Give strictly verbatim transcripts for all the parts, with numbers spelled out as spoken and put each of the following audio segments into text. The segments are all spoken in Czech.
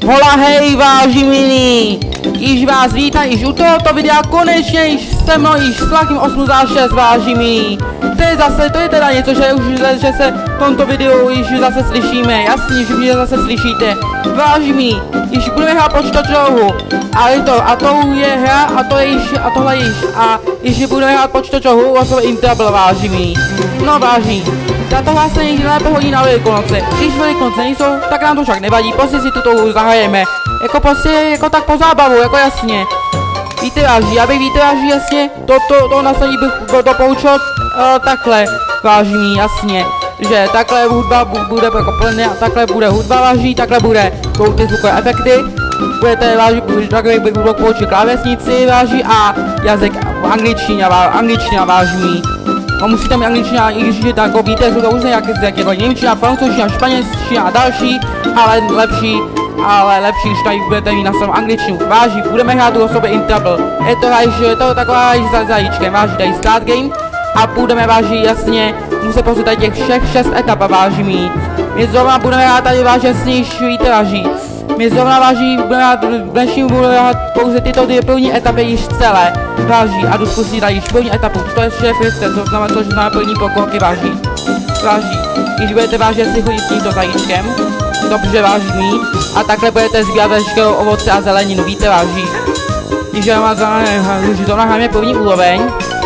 Hola hej vážení, již vás vítám již u tohoto videa, konečně již se mnou již s Luckym osmdesát šest vážení. To je zase, to je teda něco, že už že se v tomto videu již zase slyšíme, jasně, že mě zase slyšíte. Vážení, již budeme hrát počítačovou, ale to, a to je hra, a to je již, a tohle již, a již budeme hrát počítačovou osobu Intable vážení. No vážení. Tato hra se někdy lépe hodí na Velikonoce. Když Velikonoce nejsou, tak nám to však nevadí, prostě si tuto hru zahrajeme. Jako prostě, jako tak po zábavu, jako jasně. Víte váží, abych víte váží, jasně, to, to, to nasadí bych to poučil uh, takhle, váží, jasně. Že takhle hudba bude jako plně, takhle bude hudba váží, takhle bude, budou ty zvukové efekty. Budete váží, takhle bych budu poučit klávesnici váží a jazyk angličtina, angličtina váží. A musíte mít angličtina, i když je tak, víte, jsou to už nějaké jako němčina, francouzština, španělština a další, ale lepší, ale lepší, když tady budete mít na svém angličtinu. Váží, budeme hrát tu osobu Intable. Je to hra, je to taková za zajíčkem, váží, tady start game a budeme váží, jasně, muset prostě tady těch všech šest etap váží mít. My zrovna budeme hrát tady váží, jasně, již víte váží. My zrovna váží, budeme hrát, dnešní budeme hrát pouze tyto dvě první etapy již celé. Váží a jdu zkusit tady již první etapu, to je šéfiste, co znamená, což znamená první pokorky váží. Váží, když budete vážit si chodit s tímto zajíčkem, dobře váží mít, a takhle budete sbírat veškerou ovoce a zeleninu, víte váží. Když vám to nahráme první úroveň,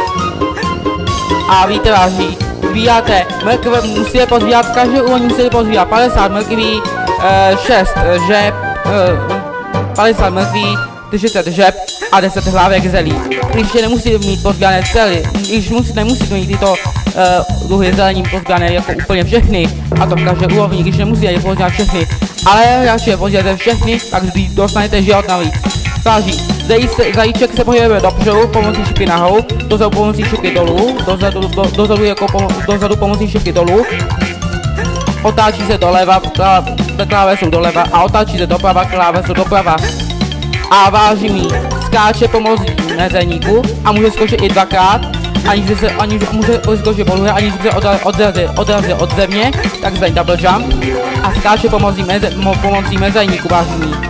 a víte váží, sbíráte mrkve, musíte pozbírat, každý úroveň musíte pozbírat padesát mrkví, šest žeb, padesát mrkví, třicet žeb a deset hlávek zelí. Když je nemusíte mít pozbírané celý, když musíte, nemusíte mít tyto uh, druhy zelení pozbírané jako úplně všechny, a to v každé úrovni, když nemusíte je pozbírat všechny, ale radši je pozbíráte všechny, tak dostanete život navíc. Váží, zajíček se pohybuje dopředu pomocí šipky nahoru, dozadu pomocí šipky dolů, dozadu, do, dozadu, jako pomo, dozadu pomocí šipky dolů, otáčí se doleva, klávesu doleva a otáčí se doprava, klávesu doprava. A váží mít, skáče pomocí mezeníku a může skočit i dvakrát, aniž by se, aniž může skočit podruhé, aniž by se odrazil, odrazil od země, takzvaný double jump, a skáče pomocí, meze, mo, pomocí mezeníku váží mít.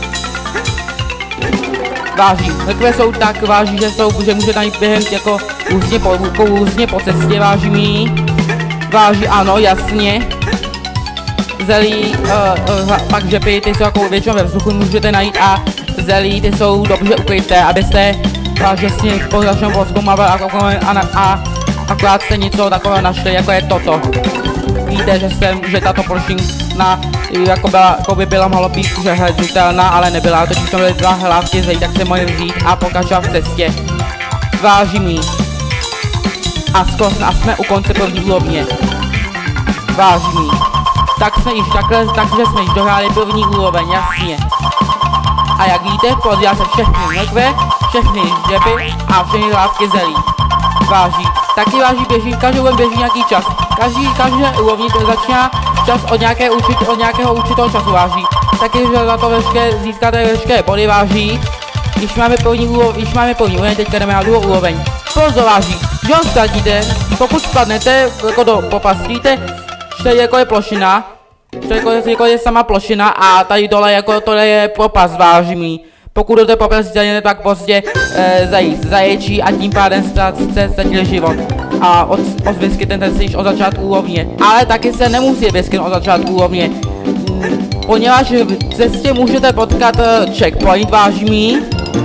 Váží, mrkve jsou tak váží, že jsou, že může tam jít během jako různě po, různě po cestě váží mít. Váží, ano, jasně. Zelí, uh, uh, pak žepy, ty jsou jako většinou ve vzduchu, můžete najít, a zelí, ty jsou dobře ukryté, abyste jasně pořádně pozkoumávali a, a, a akorát jste něco takového našli, jako je toto. Víte, že, jsem, že tato plošina jako, byla, jako by byla mohla být přehlednutelná, ale nebyla, totiž to byly dva hlávky zelí, tak se mohli vzít a pokračovat v cestě. Váží mít. A skoro a jsme u konce první úrovně. Váží mít. Tak jsme již takhle, takže jsme již dohráli první úroveň, jasně. A jak víte, pozbírá se všechny mrkve, všechny žeby a všechny hlávky zelí. Váží. Taky váží běží, každý úroveň běží nějaký čas. Každý, každé úrovni to začíná čas od, nějaké určit, od nějakého určitého času váží. Taky, že za to veškeré, získáte veškeré body váží. Když máme první úroveň, když máme první úroveň, teďka jdeme na druhou úroveň. Pozor váží, že on ztratíte, pokud spadnete jako do popastíte, tady jako je plošina, to jako, jako je sama plošina a tady dole jako tohle je propast váží. Pokud do té propasti tak prostě e, zajíc, zaječí a tím pádem jste ztratili život. A od, od vyskytnete se již od začátku úrovně. Ale taky se nemusí vyskytnout od začátku úrovně. Poněvadž v cestě můžete potkat uh, checkpoint váží.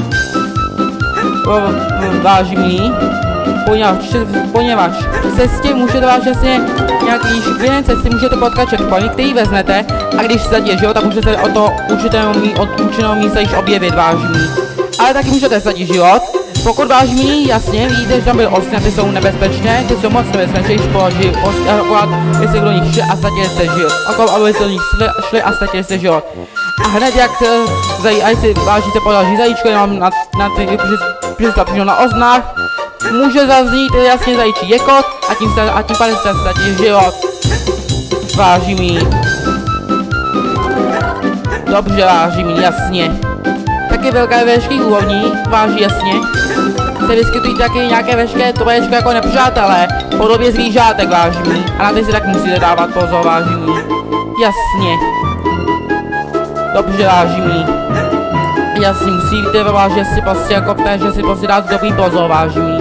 Váží. Poněvadž, poněvadž v cestě můžete vážně nějaký během cesty můžete potkat checkpoint, který veznete, a když se život, tak můžete o to určitého, od určitého místa již objevit váží. Ale taky můžete ztratit život. Pokud váží, jasně, víte, že tam byly osny, ty jsou nebezpečné, ty jsou moc nebezpečné, již položí, akorát jestli do nich šli a ztratili jste život. Akorát aby se do nich šli, šli a ztratili jste život. A hned jak zají, a jestli váží se položí zajíčko, jenom na, na ty, přistav na oznách, může zaznít jasně zajíčí jekot a tím, se, a tím pádem se ztratí život. Váží mít. Dobře váží mít, jasně. Taky velké vešky úrovní, váží jasně. Se vyskytují taky nějaké vešké trošku jako nepřátelé, podobě zvířátek váží mít. A na ty si tak musíte dávat pozor váží mít. Jasně. Dobře, vážení. Jasně, musíte vážit si prostě jako té, že si prostě dát dobrý pozor, vážení.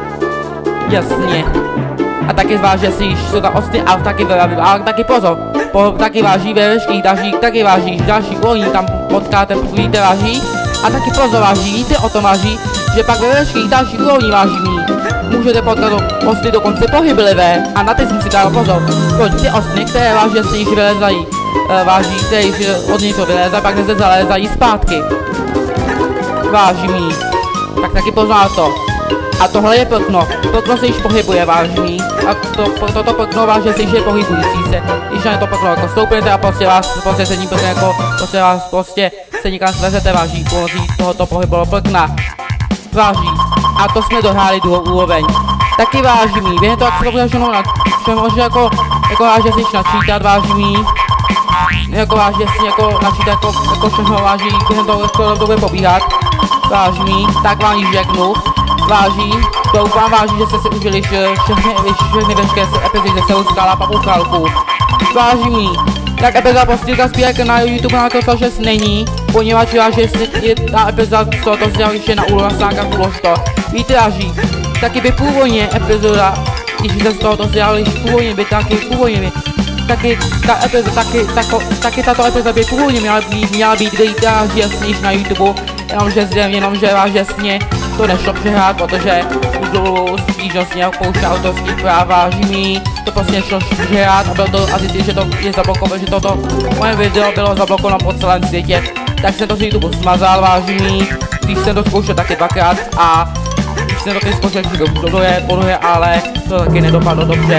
Jasně. A taky zváží si, když jsou tam ostny a taky, ale taky pozor. Po, taky váží ve veškerých dažích, taky váží další uvolní, tam potkáte, pokud víte, váží. A taky pozor, váží, víte o tom, váží, že pak ve veškerých dalších uvolní, vážení. Můžete potkat ostny dokonce pohyblivé a na ty si musíte dát pozor. Proč ty ostny, které váží, jasně, když vylezají, váží, které od něco vylezají, pak zase zalézají zpátky. Vážení. Tak taky pozor na to. A tohle je plkno. Plkno se již pohybuje, vážení. A to, toto plkno váží se již je pohybující se. Když na to plkno jako stoupnete a prostě vás, prostě se ní plkne jako, prostě vás prostě se nikam svezete, váží, pomocí tohoto pohybového plkna. Váží. A to jsme dohráli druhou úroveň. Taky vážení. Během toho, jak se to bude všechno, všechno jako, jako váží se již načítat, vážení. Jako váží, jasně, jako načítat, jako, jako všechno váží, během toho, jak to bude pobíhat. Vážení. Tak vám již řeknu. Váží, doufám, váží, že jste si užili všechny, všechny veškeré epizody ze Seoul Skala Papuchalku. Vážení, tak epizoda postýlka zpívek na YouTube na to šest není, poněvadž váží, je ta epizoda z tohoto vzdělal ještě na úlohu na stránkách uložto. Víte, váží, taky by původně epizoda, když jste z tohoto vzdělali, když původně by taky původně by, taky ta epizoda, taky, tako, taky tato epizoda by původně měla být, měla být, kde jíte, váží, jasně, již na YouTube, jenomže zde, jenomže váží, jasně, to nešlo přehrát, protože už dlouho stížnostně pouštěl autorský práv, vážení, to prostě nešlo přehrát a bylo to, a zjistil, že to je zablokované, že toto moje video bylo zablokováno po celém světě, tak jsem to z YouTube smazal, vážení, když jsem to zkoušel taky dvakrát a když jsem to taky zkoušel podruhé, podruhé, ale to taky nedopadlo dobře.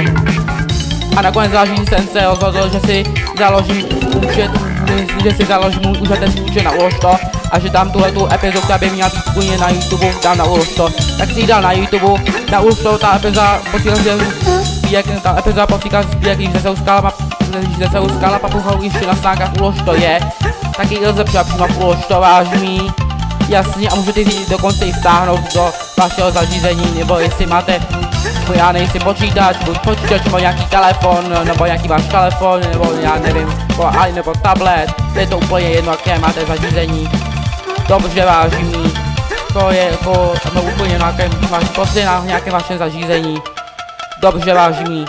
A nakonec vážení jsem se rozhodl, že si založím účet, že si založím můj účet účet na Uložto a že dám tuhletu epizodu, která by měla být původně na YouTube, dám na Uložto. Tak si ji dal na YouTube, na Uložto ta epizoda posílá zpívek, ta epizoda posílá zpívek, když se uskala, když se uskala Papuchalku ještě na stránkách Uložto je, tak ji lze přidat přímo v Uložto, vážení. Jasně, a můžete si dokonce i stáhnout do vašeho zařízení, nebo jestli máte, já nejsem počítač, buď počítač, nebo nějaký telefon, nebo nějaký váš telefon, nebo já nevím, nebo, nebo tablet, je to úplně jedno, jaké máte zařízení. Dobře, vážení, to je jako, no úplně jedno, jaké máš prostě na nějaké vaše zařízení. Dobře, vážení.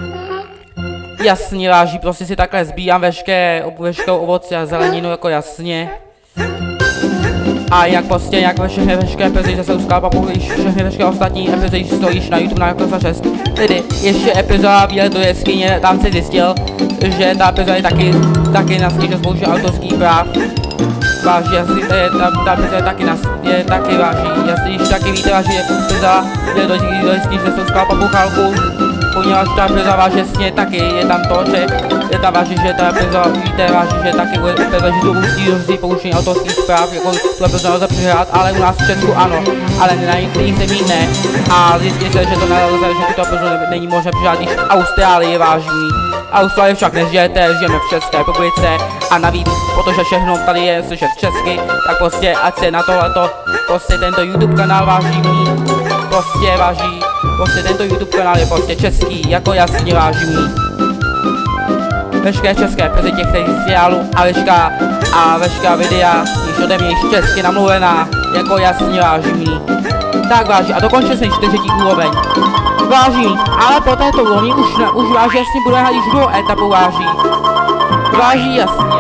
Jasně, váží, prostě si takhle sbírám veškeré, veškerou ovoci a zeleninu, jako jasně. A jak prostě, jak všechny veškeré epizody se uskala Papuchalku, všechny veškeré ostatní epizody jsou již na YouTube na jako šest. Tedy ještě epizoda Výlet do jeskyně, tam se zjistil, že ta epizoda je taky, taky na stížnost použije autorský práv. Váží, asi to je, ta, ta epizoda je taky na, je taky váží, jasně, když taky víte, váží, je epizoda Výlet do jeskyně, že se uskala Papuchalku, poněvadž ta epizoda váží, jasně, taky je tam to, že je tam váží, že ta epizoda, víte, váží, že taky bude epizoda, že to musí použít autorských práv, jako tu epizodu nelze přihrát, ale u nás v Česku ano, ale na některých zemích ne. A zjistí se, že to nelze, že tuto epizodu není možné přihrát již v Austrálii, vážení. Austrálii však nežijete, žijeme v České republice a navíc, protože všechno tady je slyšet česky, tak prostě ať se na tohleto, prostě tento YouTube kanál vážení, prostě váží, prostě tento YouTube kanál je prostě český, jako jasně vážení. Veškeré české epizody těch seriálů a veškerá a veškerá videa již ode mě již česky namluvená, jako jasně vážení. Tak váží, a dokončil jsem čtyřetí úroveň. Váží, ale po této úrovni už, ne, už váží jasně bude hrát již druhou etapu váží. Váží jasně.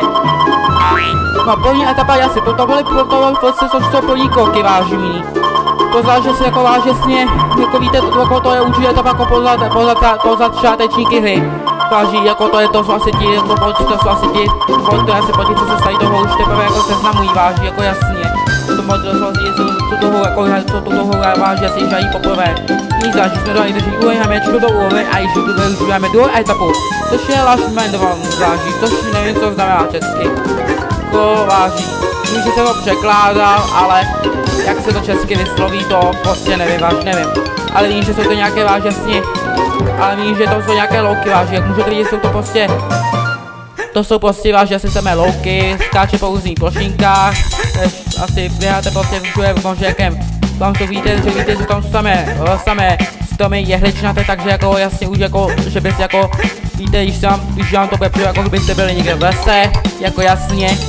No první etapa jasně, to byly to byly prostě jsou první kroky vážení. To záleží si jako váží jasně, jako víte, jako to je určitě etapa jako poza, poza, poza začátečníky hry. Váží, jako to je to, co asi ti, jako to jsou asi ti, to je asi po ti, co se stají toho už teprve jako seznamují, váží, jako jasně. To moc to jsou tu hru, jako co tu hru váží, asi již dají poprvé. Nic záží, jsme dali drží úroveň, máme čtvrtou úroveň a již tu máme druhou etapu, což je Last Man váží, což nevím, co znamená česky. Jako váží, vím, že se to překládal, ale jak se to česky vysloví, to prostě nevím, váží, nevím. Ale vím, že jsou to nějaké váží, jasně. Ale vím, že to jsou nějaké louky, váží, jak můžete vidět, jsou to prostě, to jsou prostě váží, asi samé louky, skáče po různých plošinkách, asi běháte prostě v konžekem, tam to víte, že víte, že tam jsou samé, samé stromy jehličnaté, takže jako jasně už jako, že byste jako, víte, když, vám, když vám to bude přijde, jako byste byli někde v lese, jako jasně,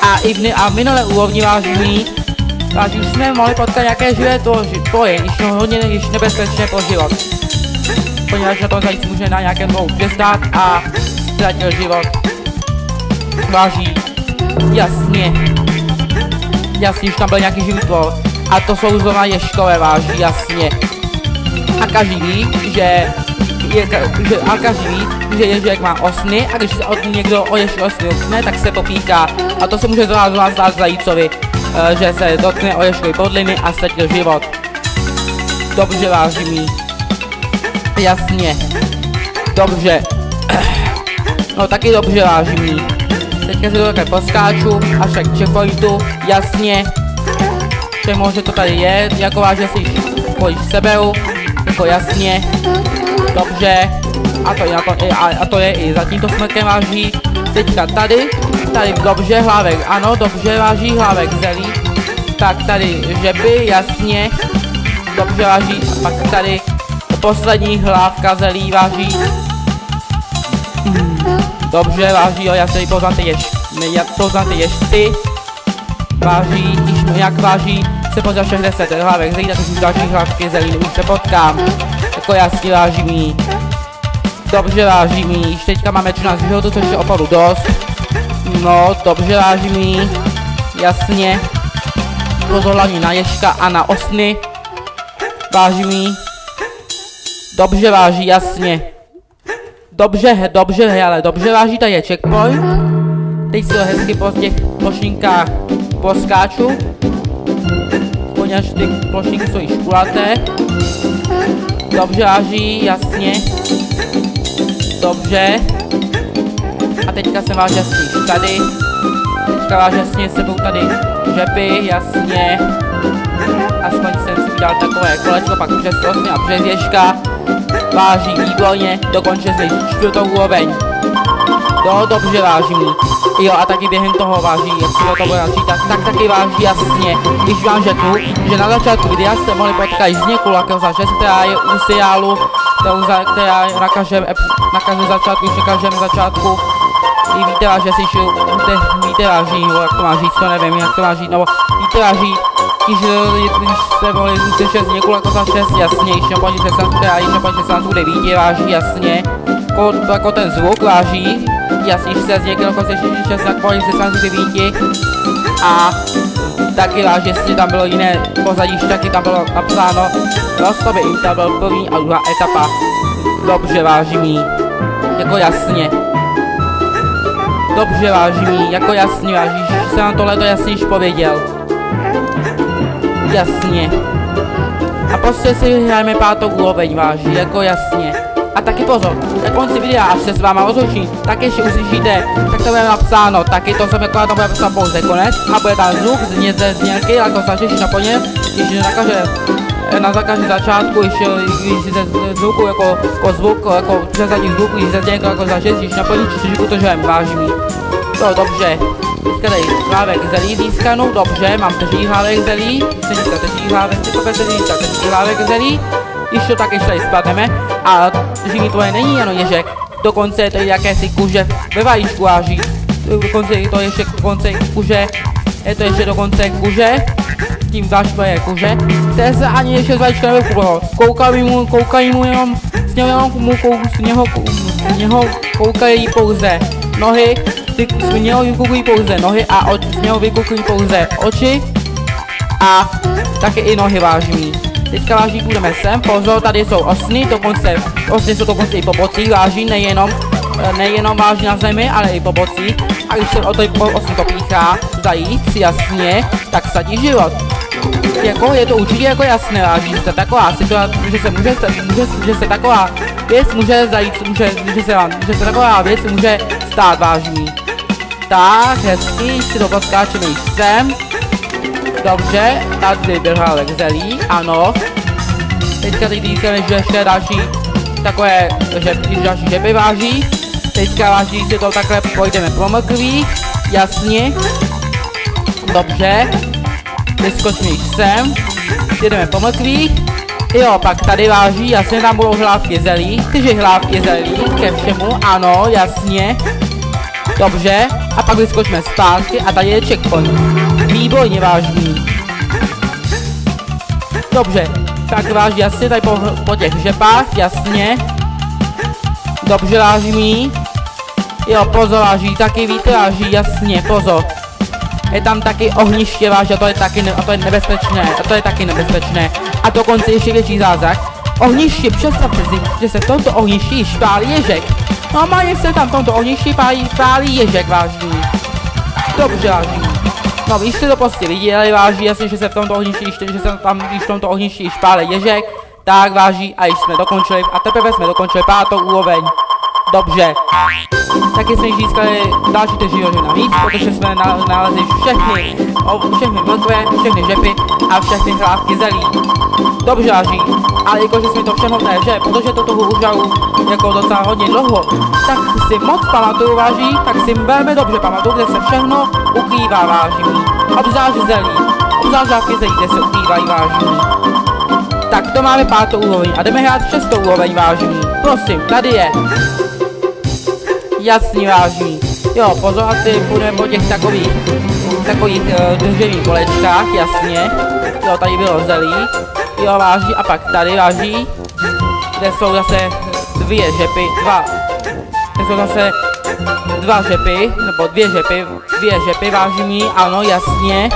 A i v, ne, a v minulé úrovni vážení, vážení jsme mohli potkat nějaké živé to, to je, již hodně již nebezpečné pro život. Poněvadž na tom zajíc může na nějakém dvou přestát a ztratil život. Váží, jasně. Jasně, už tam byl nějaký živý tvor. A to jsou zrovna ježkové, váží, jasně. A každý ví, že, je, že a každý ví, že ježek má osny a když se od někdo o ježku osny dotkne, tak se popíká. A to se může zrovna zdát zajícovi, že se dotkne o ježkovi podliny a ztratil život. Dobře, váží. Jasně. Dobře. No taky dobře, váží. Teďka si to také poskáču, až tak k checkpointu, jasně. Přemo, že to tady je, jako vážně si již seberu, jako jasně. Dobře. A to, je, a, a to je i za tímto smrkem, váží. Teďka tady, tady dobře, hlávek, ano, dobře, váží, hlávek zelí. Tak tady žeby, jasně. Dobře, váží, a pak tady poslední hlávka zelí, váží. Dobře, váží, jo, já se poznám ty jež, já poznám ty ježci. Váží, již jak váží, se poznám všech deset hlávek zelí, tak už další hlávky zelí, už se potkám. Jako jasně, váží mý. Dobře, váží mý, již teďka máme třináct životů, což je opravdu dost. No, dobře, váží mý. Jasně. Pozor hlavně na ježka a na osny. Váží mý. Dobře, váží, jasně. Dobře, dobře, ale dobře, váží, tady je checkpoint. Teď si ho hezky po těch plošinkách poskáču. Poněvadž ty plošinky jsou již kulaté. Dobře, váží, jasně. Dobře. A teďka jsem váží jasně tady. Teďka váží jasně sebou tady žepy, jasně. Aspoň jsem si udělal takové kolečko, pak přes osny a přes ježka. Váží, výborně, dokončil jsem čtvrtou úroveň. Jo, dobře, váží mi. Jo, a taky během toho váží, jak si to bude načítat, tak taky váží, jasně. Když vám řeknu, že na začátku videa jste mohli potkat Zněku Lakozaře, která je u seriálu, která je na každém, na každém začátku, na každém začátku. I víte, váží, jestli víte, víte, váží, jak to má říct, to nevím, jak to má říct, nebo víte, váží, když, když jste mohli uslyšet Zněku Lakozaře, jasně, již nepočít se sám, která již nepočít se sám, kde vidíte, váží, jasně. Jako, jako ten zvuk, váží, jasně, když se Zněku Lakozaře, již se nepočít se sám, kde vidíte. A taky váží, jestli tam bylo jiné pozadí, taky tam bylo napsáno, rozstavě Intel byl první a druhá etapa. Dobře, váží mi, jako jasně. Dobře, váží mi, jako jasně, váží, že jsem vám tohleto jasně již pověděl. Jasně. A prostě si hrajeme pátou úroveň, váží, jako jasně. A taky pozor, na konci videa, až se s váma rozloučím, tak ještě uslyšíte, tak to bude napsáno, taky to jsem jako na to bude napsáno pouze konec a bude tam zvuk z ze znělky, jako zažiš na poně, když na každém, na každém začátku, ještě když ze zvuku, jako, jako zvuk, jako přezadní zvuku, když ze znělky, jako zažiš, když na poně čtyřku to žem, váží mi. To dobře. Teďka tady hlávek zelí získanu, dobře, mám tři hlávek zelí, se získat tři hlávek, teďka se získat tři hlávek zelí. Když to tak ještě tady spadneme a živý tvoje není jenom ježek, dokonce je tady jakési kuže ve vajíčku váží, dokonce je to ještě dokonce kuže, je to ještě dokonce kuže, tím dáš tvoje kuže, které se ani ještě z vajíčka nevykupovalo, koukají mu, koukají mu jenom, z něho jenom mu kou, z něho, z něho koukají pouze nohy, ty z něho vykukují pouze nohy a od, z něho vykukují pouze oči a taky i nohy váží. Teďka váží půjdeme sem, pozor, tady jsou osny, dokonce, osny jsou dokonce i po bocích, váží, nejenom, nejenom váží na zemi, ale i po bocích. A když se o to osny popíchá, zajíc, jasně, tak sadí život. Jako, je to určitě jako jasné, váží, jste taková situace, že se může, může, že se taková věc může zajít, může, že se vám, že se taková věc může stát, váží. Tak, hezky, si to podskáčeme již sem. Dobře, tady byl hlávek zelí, ano. Teďka teď získáme, že ještě další takové, že další žeby váží. Teďka váží si to takhle pojdeme po mrkvích, jasně. Dobře. Vyskočíme již sem. Jedeme po mrkvích. Jo, pak tady váží, jasně tam budou hlávky zelí. Čtyři hlávky zelí ke všemu, ano, jasně. Dobře. A pak vyskočíme zpátky a tady je checkpoint. Výborně, vážný. Dobře, tak váží, jasně, tady po, po těch žepách, jasně. Dobře, váží. Jo, pozor, váží, taky víte, váží, jasně, pozor. Je tam taky ohniště, váží, a to je taky, ne, a to je nebezpečné, a to je taky nebezpečné. A dokonce ještě větší zázrak. Ohniště, představte si, že se v tomto ohništi již pálí ježek. No má se tam v tomto ohništi pálí, pálí ježek, váží. Dobře, váží. No, když jste to prostě viděli, váží, jasně, že se v tomto ohništi, že se tam, když v tomto ohništi již pálí ježek, tak váží, a již jsme dokončili, a teprve jsme dokončili pátou úroveň. Dobře. Taky jsme již získali další ty životy navíc, protože jsme nalezli všechny, o, všechny mrkve, všechny žepy a všechny hlávky zelí. Dobře, váží. Ale jakože jsme to všechno ne, že, protože toto už jako docela hodně dlouho, tak si moc pamatuju, váží, tak si velmi dobře pamatuju, kde se všechno ukrývá, váží. Obzvlášť zelí, obzvlášť hlávky zelí, kde se ukrývají, váží. Tak to máme pátou úroveň a jdeme hrát šestou úroveň, váží. Prosím, tady je. Jasný, váží. Jo, pozor, a ty půjdeme po těch takových, takových uh, držených kolečkách, jasně. Jo, tady bylo zelí. Jo, váží, a pak tady, váží. Kde jsou zase dvě žepy, dva. Kde jsou zase dva žepy, nebo dvě žepy, dvě žepy, váží mi, ano, jasně.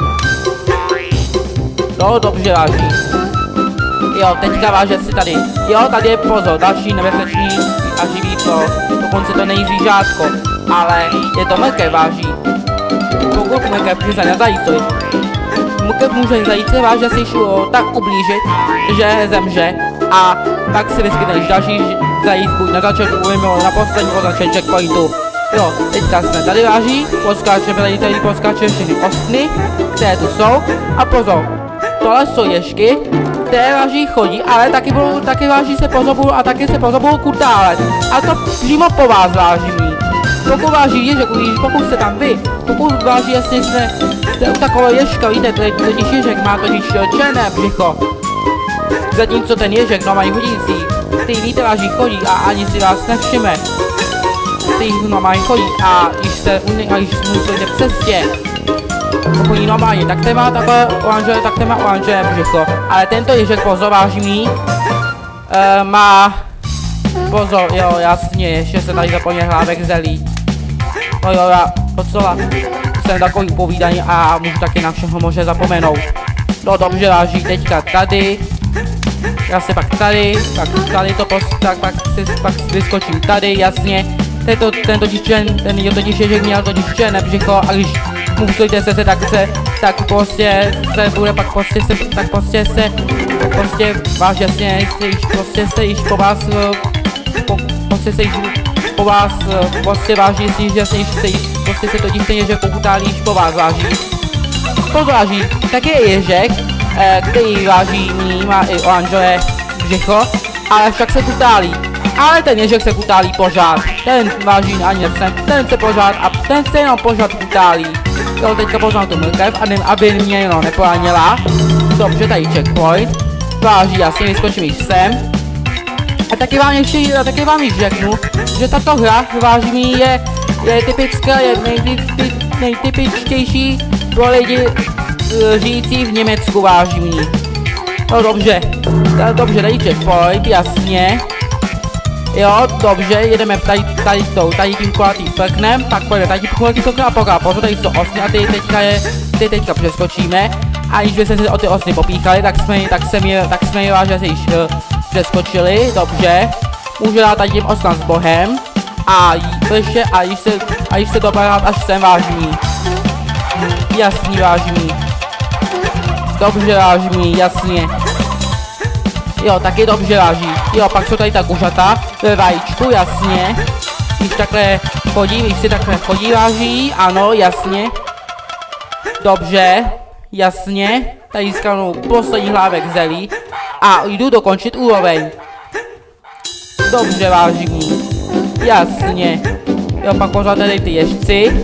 No, dobře, váží. Jo, teďka váže si tady. Jo, tady je pozor, další nebezpečný a živý to. Dokonce to není zvířátko, ale je to mrkev, váží. Pokud mrkev přizna na zajícovi, mrkev může zajíce váží si tak ublížit, že zemře a pak si vyskytneš další zajíc buď na začátku nebo na poslední označení checkpointu. Jo, teďka jsme tady, váží, poskáčeme tady, tady poskáčeme všechny ostny, které tu jsou a pozor, tohle jsou ježky, které váží chodí, ale taky budou, taky váží se po zobu a taky se po zobu kutálet. A to přímo po vás, váží mý. Pokud váží ježek, pokud jste tam vy, pokud váží, jestli jste, jste u takového ježka, víte, totiž ježek má totiž černé břicho. Zatímco ten ježek, no mají hodící, ty víte, váží chodí a ani si vás nevšime. Ty no mají chodí a když se a když musíte v cestě, chodí normálně, tak ten má takové oranžové, tak ten má oranžové břicho. Ale tento ježek, pozor, váží mý, uh, má, pozor, jo, jasně, ještě se tady zapomněl hlávek zelí. No jo, já docela jsem takový upovídaný a můžu taky na všechno možná zapomenout. No dobře, váží, teďka tady, já se pak tady, tak tady to post, tak pak si pak vyskočím tady, jasně. Tento, ten totiž čen, ten je totiž ježek měl totiž černé břicho a když musíte se, se tak se, tak prostě se bude pak prostě se, tak prostě se, prostě váš jasně, již, prostě se již po vás, po, prostě se již po vás, prostě váží si, že se již, se již, prostě se totiž ten ježek pokutálí již po vás váží. To váží, tak je ježek, eh, který váží mý, má i oranžové břicho, ale však se kutálí. Ale ten ježek se kutálí pořád, ten váží ani nevsem, ten se pořád a ten se jenom pořád kutálí. Jo, teďka poznám tu mrkev, aby mě jenom neporanila. Dobře, tady checkpoint. Váží, já si vyskočím již sem. A taky vám ještě, taky vám již řeknu, že tato hra, váží mi, je, je typická, je nejtyp, nejtypičtější pro lidi žijící v Německu, váží mi. No dobře, dobře, tady checkpoint, jasně. Jo, dobře, jedeme tady, tady, tady, tady tím kulatým prknem, pak pojďme tady tím kulatým prknem a poká, pozor, tady jsou osny a ty teďka je, ty teďka přeskočíme. A když byste se o ty osny popíchali, tak jsme, tak jsme je, tak jsme je vážně již uh, přeskočili, dobře. Může dát tady tím osnám s bohem. A ještě, a když se, a když se dopadá až sem, vážný. Jasný, vážný. Dobře, vážný, jasně. Jo, taky dobře, váží. Jo, pak jsou tady ta kuřata ve vajíčku, jasně. Když takhle chodí, když si takhle chodí, váží, ano, jasně. Dobře, jasně. Tady získanu poslední hlávek zelí a jdu dokončit úroveň. Dobře, váží. Jasně. Jo, pak pořád tady ty ježci.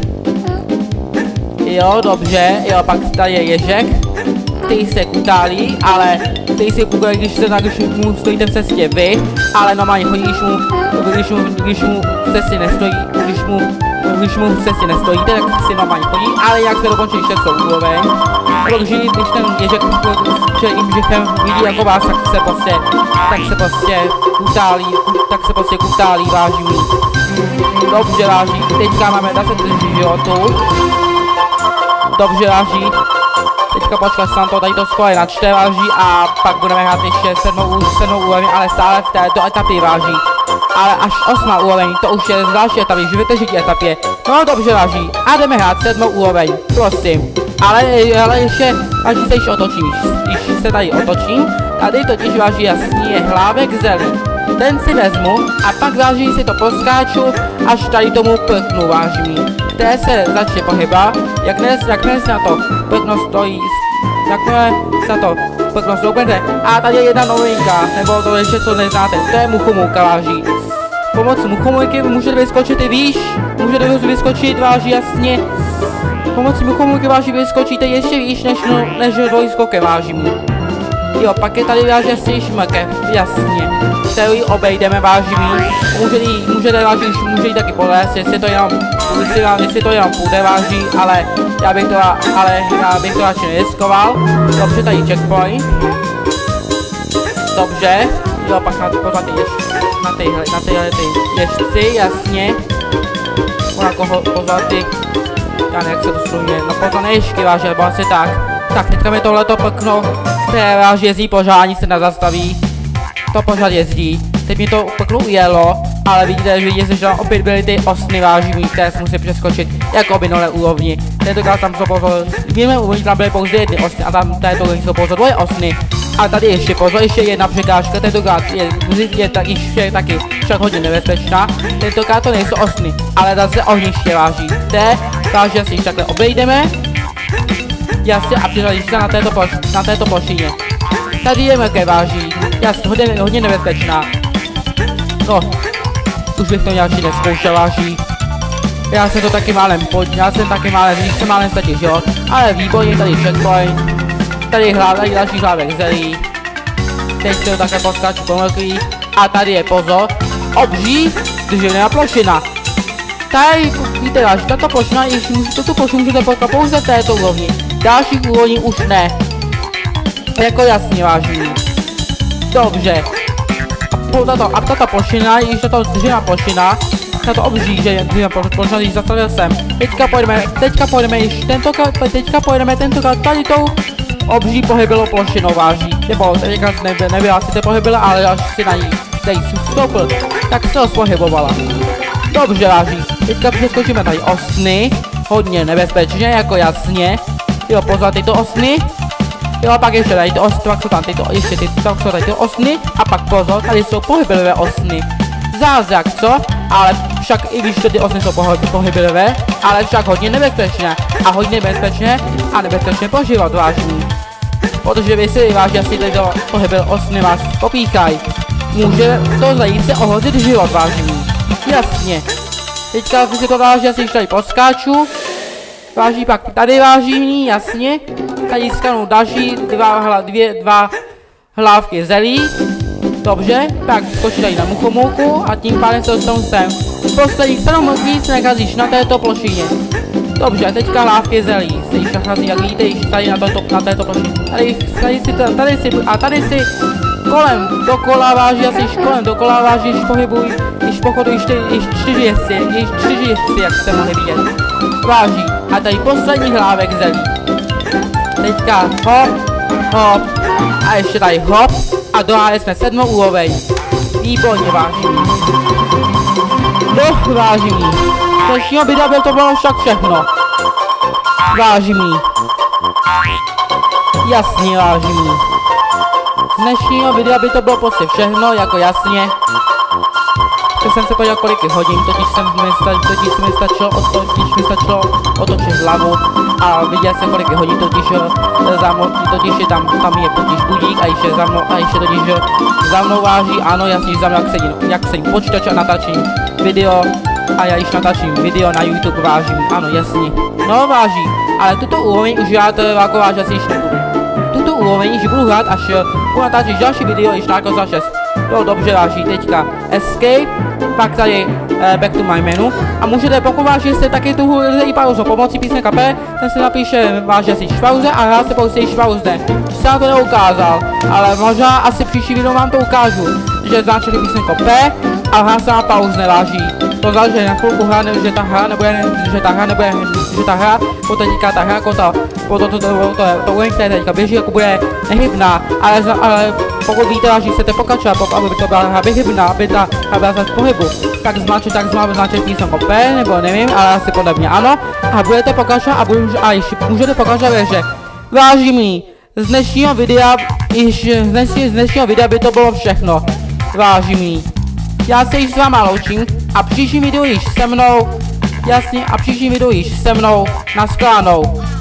Jo, dobře, jo, pak tady je ježek. Ty se kutálí, ale ty se kutálí, když se tak, když mu stojíte v cestě vy, ale normálně chodí, když mu, když mu, když mu v cestě nestojí, když mu, když mu v cestě nestojíte, tak si normálně chodí, ale jak se dokončí šestou úroveň, protože když ten ježek čelým břichem vidí jako vás, tak se prostě, tak se prostě kutálí, tak se prostě kutálí, váží. Dobře, váží, teďka máme deset životů. Dobře, váží. Teďka počkat se nám to tady to skoro načte, váží, a pak budeme hrát ještě sedmou, sedmou úroveň, ale stále v této etapě, váží. Ale až osmá úroveň, to už je z další etapy, že v třetí etapě. No dobře, váží, a jdeme hrát sedmou úroveň, prosím. Ale, ale ještě, váží, se již otočím, již, již se tady otočím. Tady totiž, váží, jasný je hlávek zelí. Ten si vezmu a pak, váží, si to poskáču, až tady tomu prknu, váží. Té se začne pohybat, jak dnes, jak dnes na to prkno stojí, jakmile se na to prkno stoupnete. A tady je jedna novinka, nebo to ještě co neznáte, to je muchomůka, váží. Pomocí muchomůky můžete vyskočit i výš, můžete vyskočit, váží, jasně. Pomocí muchomůky, váží, vyskočíte ještě výš než, no, než dvojskokem, váží. Jo, pak je tady, váží, jasně šmrkev, jasně. Který obejdeme, váží. Můžete jí, můžete, váží, můžete jí taky polézt, jestli to jenom, jestli, jestli to jenom půjde, váží, ale já bych to, ale já bych to radši neriskoval. Dobře, tady checkpoint. Dobře, jo, pak na pořád ještě, na tyhle, na tyhle ty ježci, jasně. Ona koho pořád ty, já nevím, jak se to sluje, no pořád neježky, váží, nebo asi tak. Tak, teďka mi tohleto pekno, které váží jezdí pořád, ani se nezastaví. To pořád jezdí, teď mi to peklo ujelo, ale vidíte, že vidíte, že tam opět byly ty osny, váží, které se musí přeskočit jako by nové úrovni. Tentokrát tam jsou pozor, v jiném úrovni tam byly pouze jedny osny a tam této úrovni jsou pozor dvoje osny. A tady ještě pozor, ještě jedna překážka, tentokrát je, je, tak, je taky však hodně nebezpečná. Tentokrát to nejsou osny, ale zase ohniště, váží. Té, váží, asi takhle obejdeme. Jasně, a přiřadíš se na této, ploš, na této plošině. Tady je mrkev, váží. Jasně, hodně, hodně nebezpečná. No, už bych to nějaký neskoušel, váží. Já jsem to taky málem pod, já jsem taky málem, když jsem málem ztratil život. Ale výborně, tady checkpoint. Tady je hlav, tady další hlávek zelí. Teď se to takhle poskáču pomlklí. A tady je pozor, obří držená plošina. Tady, víte, váží, tato plošina, tuto plošinu můžete potkat pouze této úrovni. Dalších úrovní už ne. Jako jasně, váží. Dobře. A tato, a tato plošina, když tato držená plošina, tato obří, že je plošina, když zastavil jsem. Teďka pojedeme, teďka pojedeme již tentokrát, teďka pojedeme tentokrát tady tou obří pohybilo plošinou, váží. Nebo teďka nebyla, nebyla sice pohybila, ale až si na ní tady vstoupil, tak se rozpohybovala. Dobře, váží. Teďka přeskočíme tady osny, hodně nebezpečně, jako jasně. Jo, pozor, tyto osny. Jo, a pak ještě tady ty osny, pak jsou tam tyto, ještě ty, tak jsou tady ty osny. A pak pozor, tady jsou pohyblivé osny. Zázrak, co? Ale však i když ty osny jsou pohyblivé, ale však hodně nebezpečné. A hodně nebezpečné a nebezpečné pro život, vážení. Protože vy si, váží, asi tady to pohybil osny vás popíchají. Může to zajít se ohrozit život, vážení. Jasně. Teďka si to váží, asi tady podskáču. Váží pak tady váží, jasně. Tady skanu další dva, hla, dvě, dva hlávky zelí. Dobře, tak skočí tady na muchomouku a tím pádem se dostanu sem. Posledních sedm mrkví se nacházíš na této plošině. Dobře, teďka hlávky zelí se již nachází, jak vidíte, již tady na, to, na této plošině. Tady, tady, si, tady si, a tady si kolem dokola váží, asi již kolem dokola váží, již pohybují, již pochodují již čtyři jezdci, již čtyři jezdci, jak jste mohli vidět. Váží, a tady poslední hlávek zelí. Teďka hop, hop, a ještě tady hop, a dohájeli jsme sedmou úroveň. Výborně, vážení. No, vážení. Z dnešního videa byl to bylo však všechno. Vážení. Jasně, vážení. Z dnešního videa by to bylo prostě všechno, jako jasně. Teď jsem se podíval, kolik je hodin, totiž jsem mi, totiž mi stačilo, totiž mi stačilo otočit hlavu a viděl jsem, kolik je hodin, totiž za mnou, totiž je tam, tam je totiž budík a ještě za mnou, a ještě totiž za mnou váží, ano, jasně, za mnou, jak sedím, jak sedím počítač a natáčím video a já již natáčím video na YouTube, vážím, ano, jasně. No, váží, ale tuto úroveň už já to jako váží asi již nebudu. Tuto úroveň již budu hrát, až budu natáčet další video již na jako za šest. Jo, dobře, váží, teďka escape, pak tady eh, back to my menu a můžete, pokud váží jste taky tu hru i pauzu pomocí písmenka P, ten se napíše váží asi pauze a hrát se pouze pauze. Jsem vám to neukázal, ale možná asi příští video vám to ukážu, že značili písmenko P a hrát se na pauze neváží. To znamená, že na chvilku hra, že ta hra nebude, že ta hra nebude, že ta hra, potom teďka ta hra jako ta, potom to, to, to, to, to, to které teďka běží, jako bude nehybná, ale, ale pokud víte, že chcete pokračovat, pokud aby to byla hra hybná, aby ta hra byla z pohybu, tak zmáču, tak zmáču značit písmenko P, nebo nevím, ale asi podle mě ano, a budete pokračovat a, budem, a ještě můžete pokračovat ve hře. Vážení, z dnešního videa, již z dnešního, z dnešního videa by to bylo všechno, vážení. Já se již s váma loučím a příští video již se mnou, jasně, a příští video již se mnou, naschledanou.